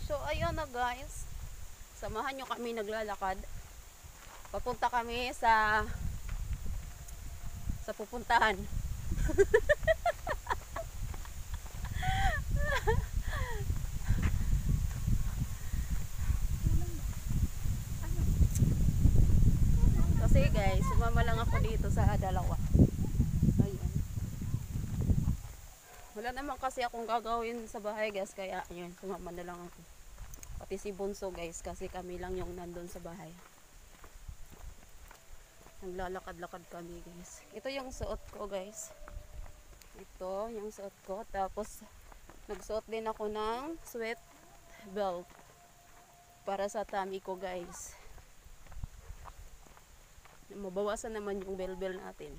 So ayun na guys, samahan nyo kami naglalakad. Papunta kami sa pupuntahan. Kasi guys, sumama lang ako dito sa dalawa. Ayun. Wala naman kasi akong gagawin sa bahay guys, kaya ayun, sumama na lang ako. Pati si Bunso guys, kasi kami lang yung nandun sa bahay. Naglalakad-lakad kami guys. Ito yung suot ko guys. Ito yung suot ko. Tapos nagsuot din ako ng sweat belt para sa tummy ko guys. Mabawasan naman yung bell-bell natin.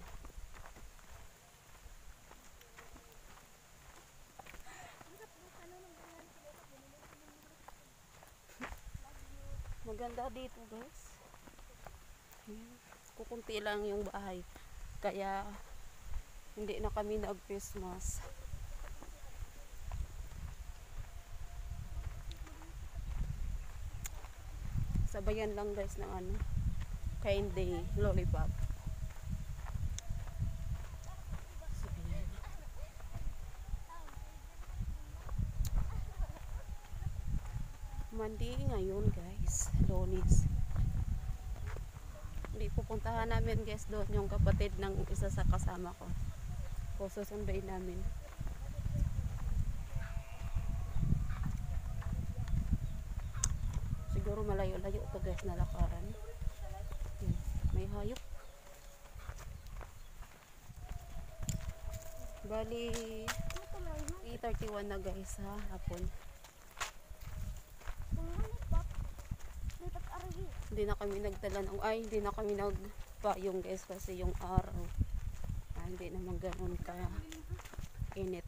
Maganda dito guys. Kukunti lang yung bahay. Kaya hindi na kami nag-Christmas. Sabayan lang guys ng candy lollipop. So, ayan. Mandi ngayon guys, Lunes. Hindi pupuntahan namin guys doon yung kapatid ng isa sa kasama ko. O susunduin namin. Siguro malayo-layo to guys na lakaran. May hayop. Bali 8:31 na guys ha, hapon. Hindi na kami nagpayong guys kasi yung araw hindi naman ganoon ka init.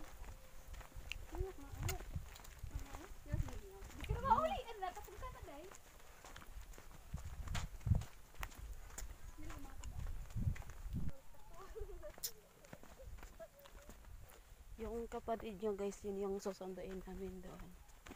Yung kapatid niya guys, yun yung susunduin namin doon.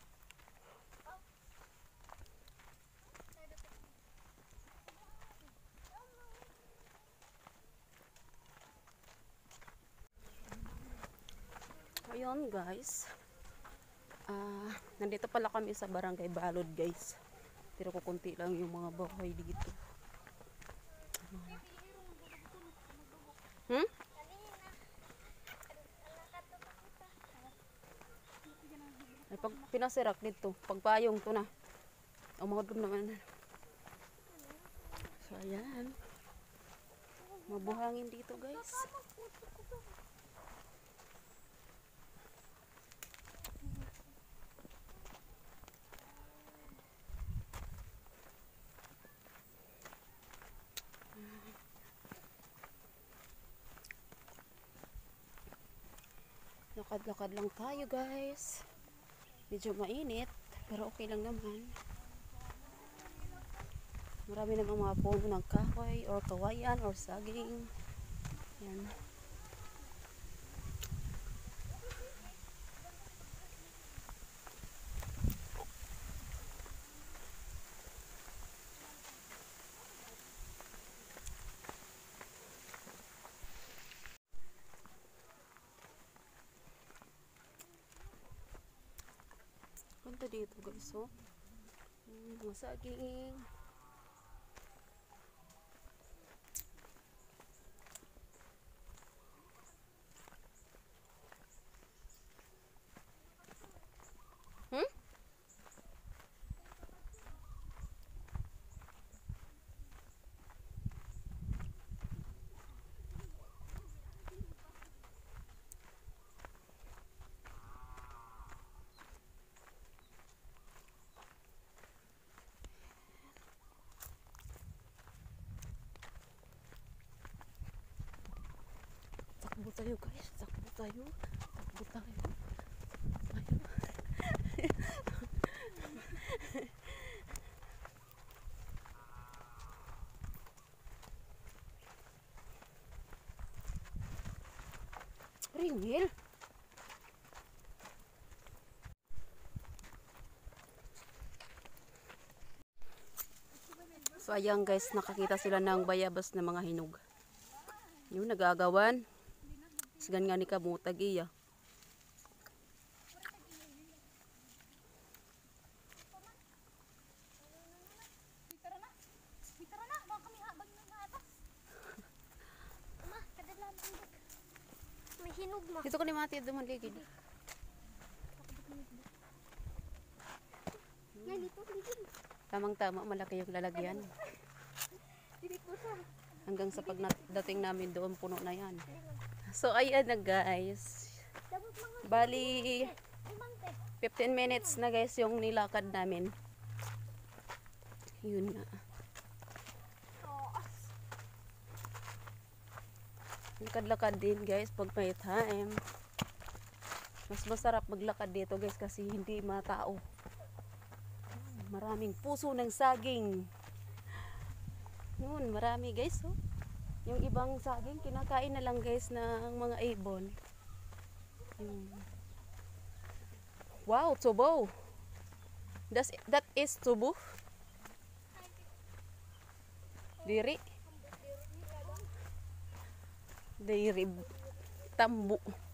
Ayun guys, nandito pala kami sa barangay Balod guys, pero kukunti lang yung mga bahay dito. Ay, pag pinasirak dito, pagpayong to na mga dum naman. So ayan, mabuhangin dito guys. Lakad-lakad lang tayo guys. Medyo mainit, pero okay lang naman. Marami namang mga puno ng kahoy or kawayan or saging. Yan. Punta dito guys, oh. Mga saging. Takbo tayo guys, takbo tayo. Ringil. So ayan guys, nakakita sila ng bayabas na mga hinog. Yung nagagawan. Sigan nga ni kamutag iya. May hinog ma. Dito ko ni mati duman ligid. Tamang-tama, malaki yung lalagyan. Hanggang sa pagdating namin doon, puno na yan. So, ayan na guys. Bali, 15 minutes na guys yung nilakad namin. Yun na. Lakad-lakad din guys pag may time. Mas masarap maglakad dito guys kasi hindi matao. Maraming puso ng saging. Yun, marami guys. Oh. Yung ibang saging, kinakain na lang guys ng mga ibon. Yun. Wow, tubo. That is tubo. Diri. Diri. Tambo.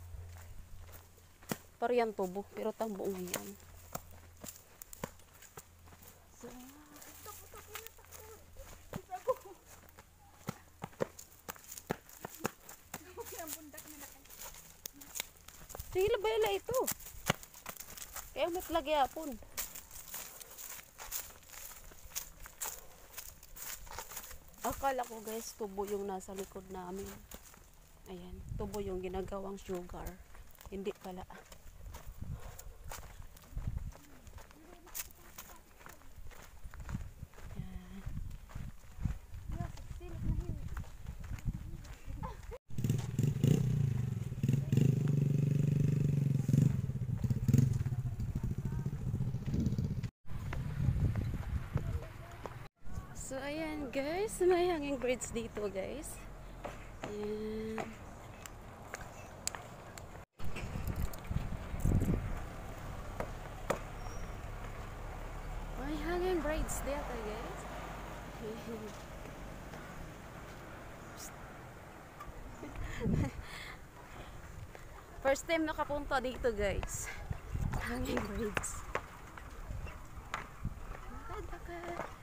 Parang tubo, pero tambo ngayon. Sige, labay ito. Kaya matlagi hapon. Akala ko guys, tubo yung nasa likod namin. Ayan, tubo yung ginagawang sugar. Hindi pala. So, ayan guys, may hanging birds dito guys. Ayan. May hanging birds dito guys. First time nakapunta dito guys. Hanging birds. Nakadaka.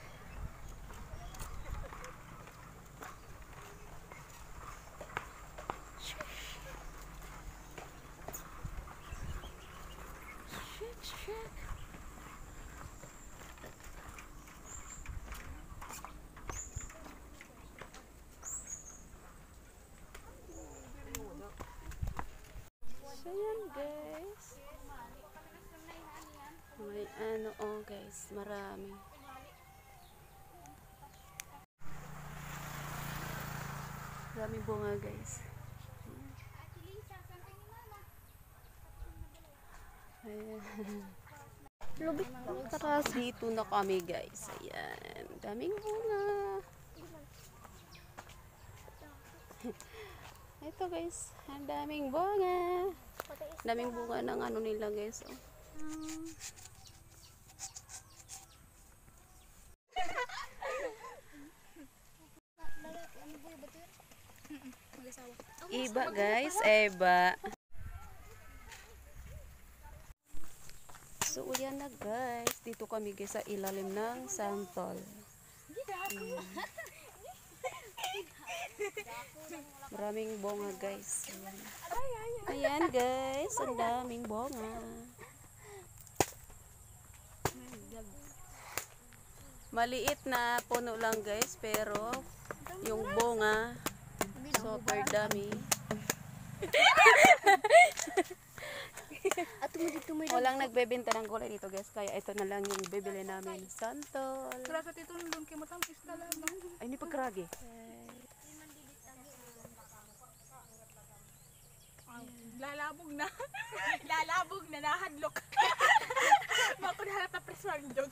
So yan guys. May ano oh guys, marami. Maraming bunga guys. Takas dito na kami guys. Ayan, daming bunga. Ito guys, ang daming bunga. Daming bunga ng ano nila guys. Oh. Iba guys, iba. So yan na guys, dito kami guys sa ilalim ng santol. Maraming bunga guys. Ayan guys, ang daming bunga. Maliit na puno lang guys, pero yung bunga super dami. Walang nagbebenta ng gulay dito guys, kaya ito na lang yung bibili namin. Santol. Ay, hindi pagkaragi. Lalabog na. Lalabog na, nahadlok. Makunharap na preswaldog.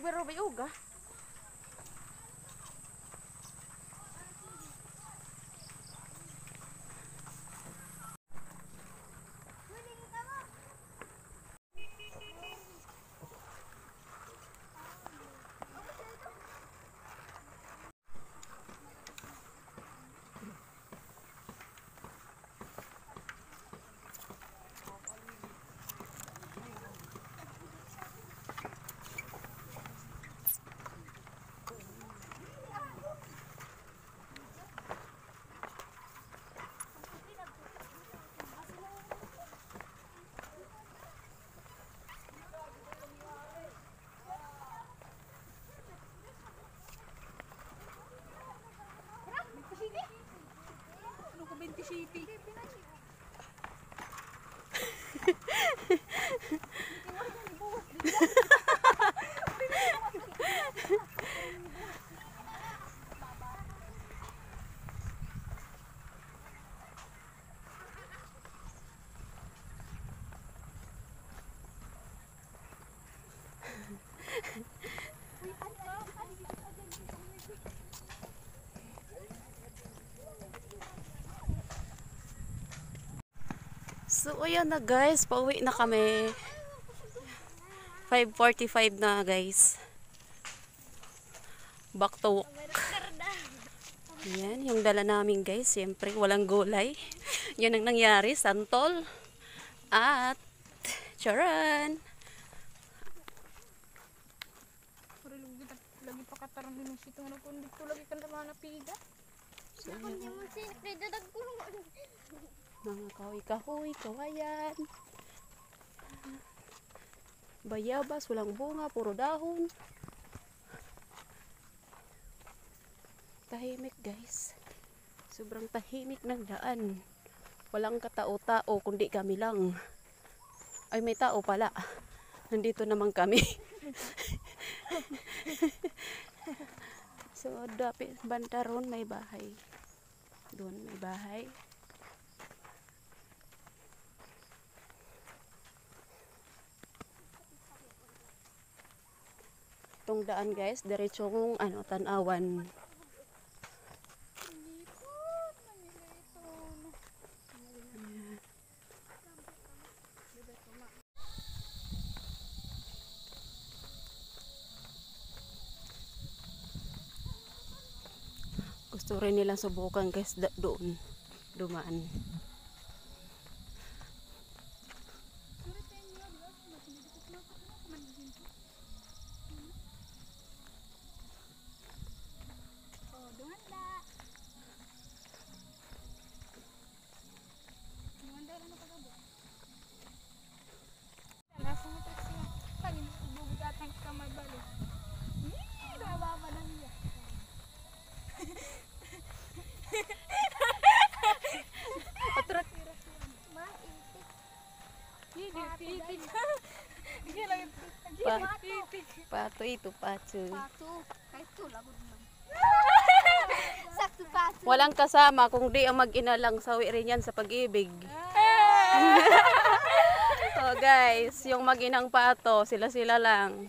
Pero may uga. Ano ko 20 city? So, ayan na guys. Pauwi na kami. 5:45 na guys. Back to work. Ayan, yung dala namin guys. Siyempre, walang gulay. Yan ang nangyari. Santol. At charan. Pero lagi pa katarang din yung sitong na kung dito lagi ka naman napiga. So, Hindi ayan. mo sinagdadag ko. Mga kahoy-kahoy, kawayan. Bayabas, walang bunga, puro dahon. Tahimik guys. Sobrang tahimik ng daan. Walang katao-tao, kundi kami lang. Ay, may tao pala. Nandito naman kami. So, dapit banda ron may bahay. Doon may bahay. Itong daan guys, diretsong tanawan. Gusto rin nilang subukan guys doon dumaan. Pato ito, pato. Pato. Kahit ito, lagod man. Sakto pato. Walang kasama kung di ang mag-ina lang, sawi rin yan sa pag-ibig. So guys, yung mag-inang pato, sila-sila lang.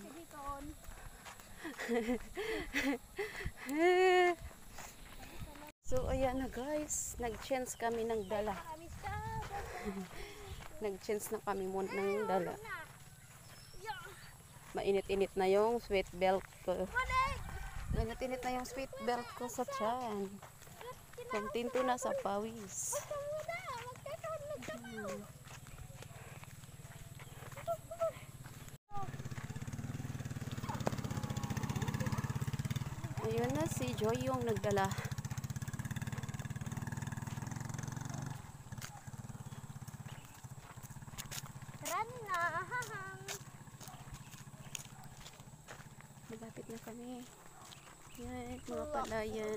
So ayan na guys, nag-change kami ng dala. Nag-change na kami muna ng dala. Mainit-init na yung sweat belt ko. Mainit-init na yung sweat belt ko sa tiyan. Kontento na sa pawis. Ayun na si Joy yung nagdala. Malapit na kami. Yan, mga palayan.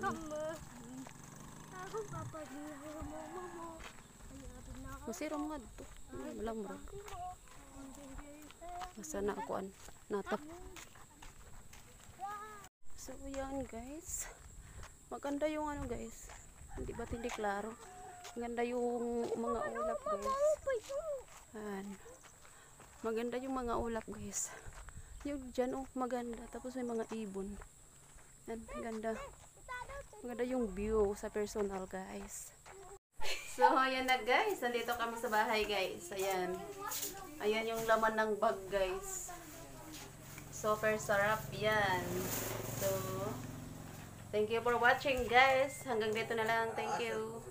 Masiro mga dito. Walang bro. Masa na ako natap. So yan guys. Maganda yung guys. Hindi ba hindi klaro? Maganda yung mga ulap guys. Yan. Maganda yung mga ulap guys. Yung dyan, oh, maganda. Tapos may mga ibon. Yan, ganda. Maganda yung view sa personal, guys. So, ayan na, guys. Nandito kami sa bahay, guys. Ayan. Ayan yung laman ng bag, guys. Super sarap yan. So, thank you for watching, guys. Hanggang dito na lang. Thank you.